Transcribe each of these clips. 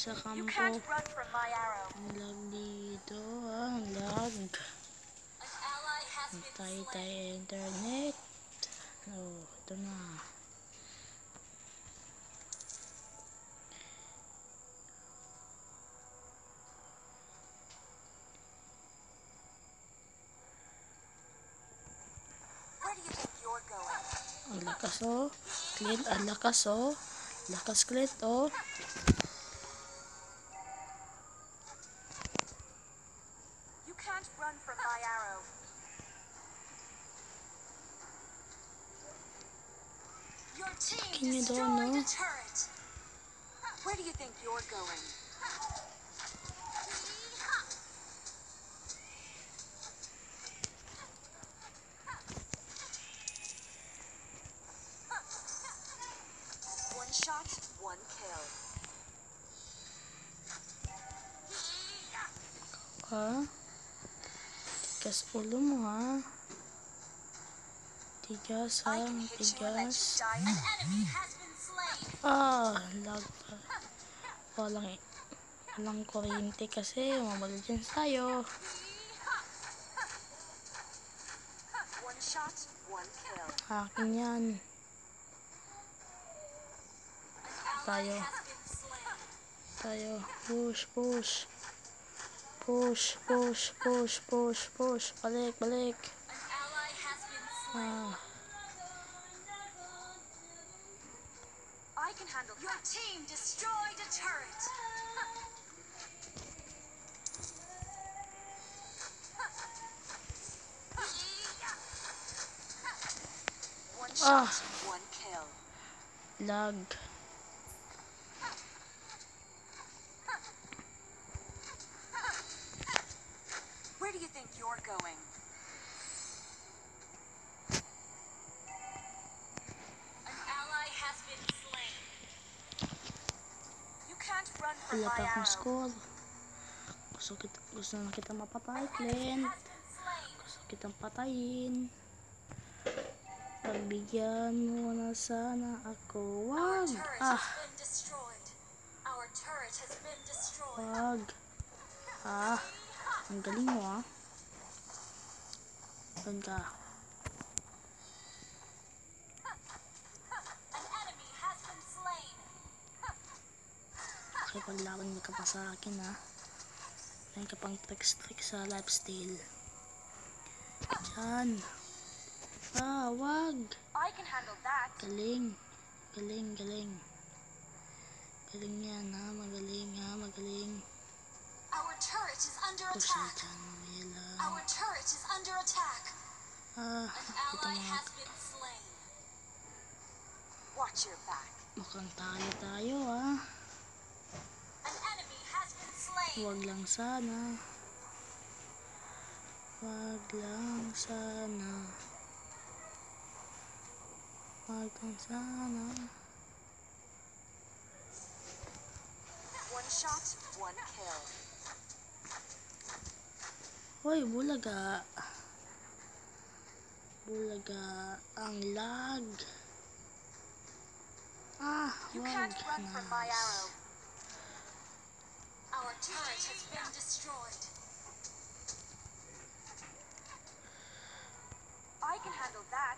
sa kampo. Ang lag dito, ang lag. Antay tayo internet. Oh, ito na. Ang lakas oh. Clint, ang lakas oh. Lakas Clint oh. You can't run from my arrow. Your team destroyed a turret. Where do you think you're going? One shot, one kill. Ha? Tigas ulo mo ha. Tigas ha. Tigas. Lag pa. Walang kuryente kasi mabagay dyan tayo. One shot, one kill. Akin yan. Tayo. Push, push. Push, push, push, push, push. Balik, balik. I can handle. Your team destroyed a turret. One shot, one kill. Lag. Where do you think you're going? An ally has been slain. You can't run from Wala my pa akong arrow. score. Gusto na kita mapatay, Clint. Gusto kitang patayin. Pagbigyan mo na sana ako. Wag! Wag! Ang galing mo ah. Doon ka. Okay, paglaban mo ka pa sa akin ah. May ka pang tricks sa lifestyle. Diyan. Wag! I can handle that. Galing. Galing, galing. Galing yan ha. Magaling ha. Magaling. Our turret is under Push na attack. dyan. Our turret is under attack. An ally has been slain. Watch your back. Mukhang tayo ha. An enemy has been slain. Wag lang sana. Wag lang sana. Wag lang sana. One shot, one kill. Hoy, bulaga. Bulaga. Ang lag. You wag. can't run from my Nice. arrow. Our turret has been destroyed. I can handle that.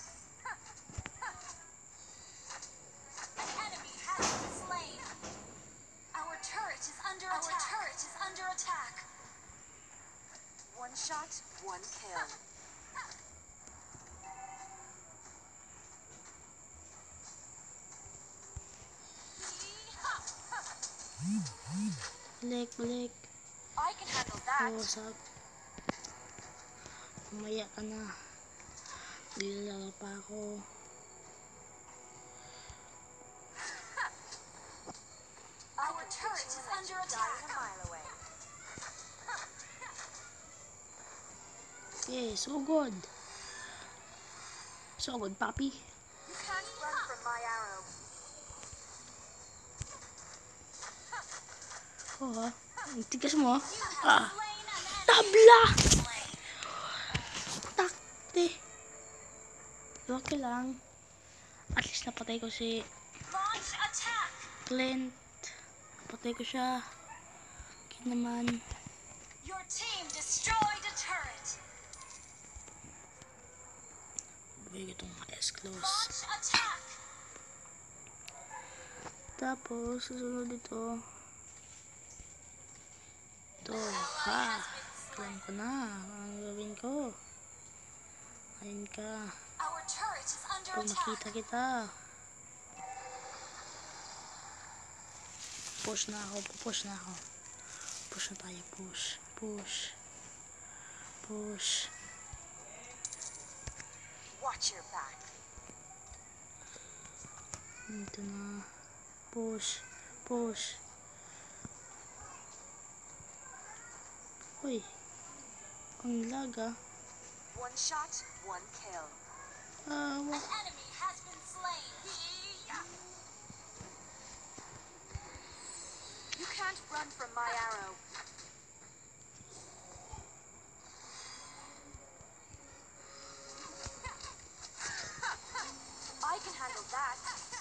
An enemy has been slain. Our turret is under attack. Our turret is under attack. One shot, one kill. Balik, balik. I can handle that. What's Mamaya ka na. Bilala pa ako. Our turret is under attack. A mile away. Okay, so good. So good, papi. You can't run from my arrow. Tigas mo. Tabla! Takte. Okay lang. At least napatay ko si Clint. Patay ko siya. Okay naman. Your team destroyed a turret. Bigay itong mga S-close. Launch attack. Tapos, susunod ito. Ito, ha. Alam ko na. Ang gawin ko. Ayun ka. Our turret is under Pag attack. makita kita. Push na ako. Push na ako. Push na tayo. Push. Push. Push. Watch your back. Ito na. Push. Push. Uy. Ang lag ah. One shot, one kill. Ah, An enemy has been slain. You can't run from my arrow. I can handle that.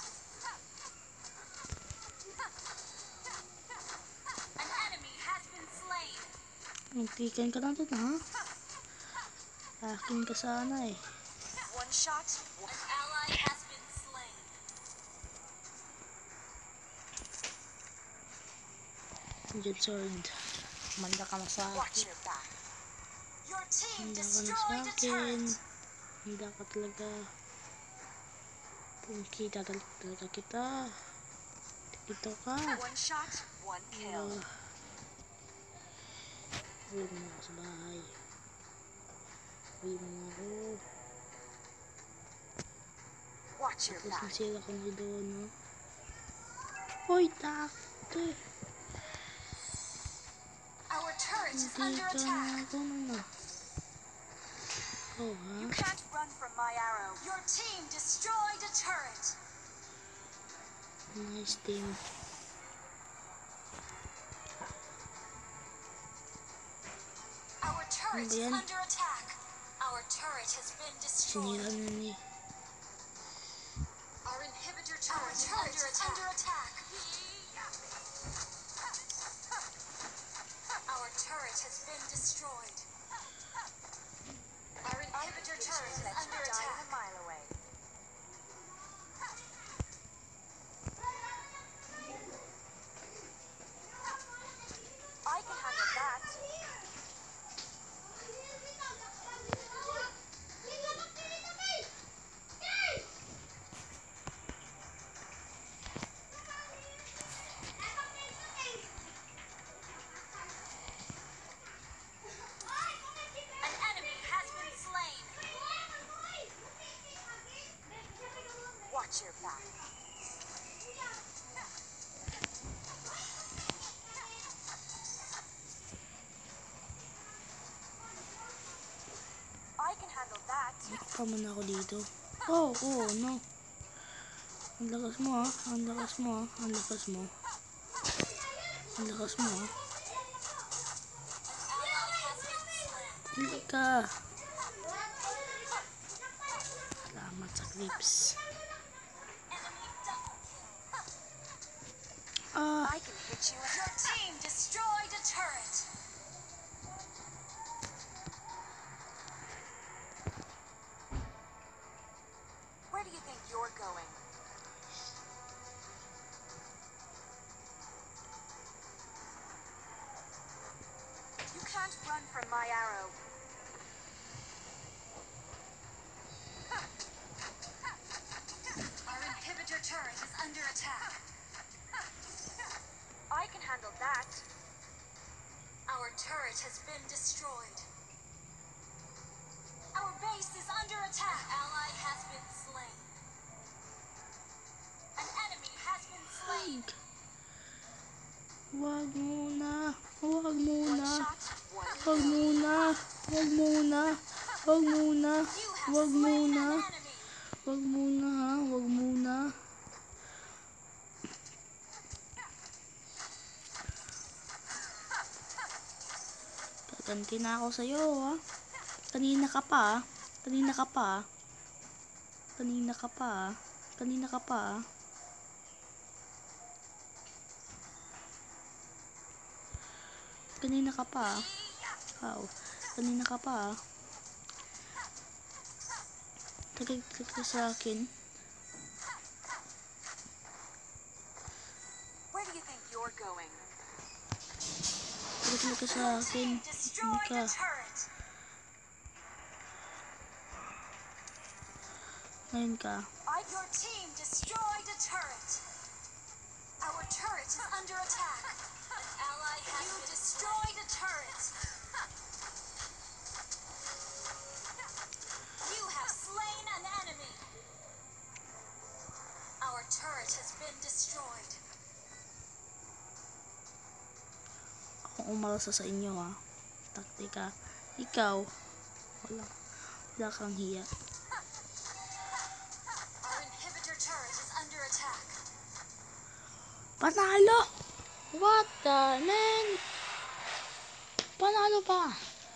An enemy has been slain. Nagtikan ka na doon ha. Akin ka sana eh. One shot. An ally has been slain. Jet sword. Manda ka na sa Watch akin. your back. Your team Manda ka na sa destroyed a akin. turret. Manda ka talaga. Kung kita talaga kita. Dito ka. One shot, one kill. Uwi mo na ako sa bahay. Uwi mo na ako. Watch your Tapos back. nasira ko na doon, no? Uy, takte. Our turret is Hindi under ka na attack. ako na. Oh, ha? You can't run from my arrow. Your team destroyed a turret. Nice team. Our turret Ano ba is yan? under attack. Our turret has been Sinira destroyed. na ni. Our inhibitor turret is under attack. Our turret has been destroyed. Our inhibitor turret is under attack. A mile away. I can handle that. An enemy has been slain. Watch your back. I can handle that. Nakapa mo na ako dito. Oh, oh, no. Ang lakas mo, ha? Ang lakas mo, ha? Ang lakas mo. Ang lakas mo, ha? Hindi ka. Salamat sa clips. Ah, I can hit you. Your team destroyed a turret. Where do you think you're going? You can't run from my arrow. Our inhibitor turret is under attack. I can handle that. Our turret has been destroyed. Our base is under attack. An ally has been slain. An enemy has been slain. wag muna. Wag muna. One shot, one Wag kill. muna. Wag muna. Wag muna. You have Wag slain muna. an enemy. Wag muna, ha? Wag muna. Kaganti na ako sa'yo, ha? Kanina ka pa, ha? Kanina ka pa, ha? Kanina ka pa, ha? Kanina ka pa, ha? Kanina ka pa. Wow. Kanina ka pa. Tagal ka sa akin. Where do you think you're going? Tagal ka sa akin. Destroy Hindi ka. the turret. Ngayon ka. Your team destroyed a turret. Our turret is under attack. An ally has you destroyed a turret. You have slain an enemy. Our turret has been destroyed. Akong umalasa sa inyo ha. Taktika. Ikaw. Wala kang hiya. Our inhibitor turret is under attack. Panalo! What the man? Panalo pa.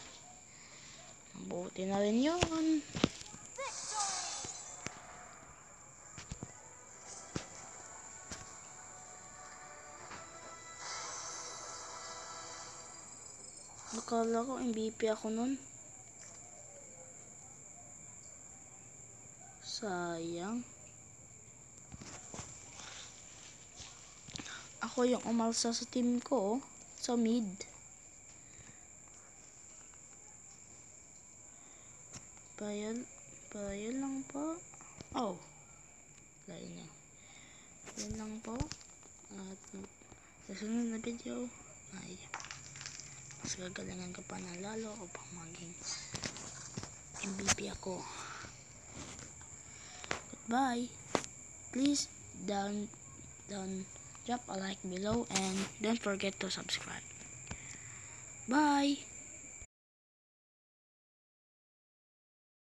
Buti na rin yun. Akala ko MVP ako nun. Sayang. Ako yung umalsa sa team ko. Sa mid. Bayal lang po. Oh. Lain lang po. At sa sunod na video ay mas gagalingan ko pa na lalo upang maging MVP ako. Goodbye. Please drop a like below and don't forget to subscribe. Bye.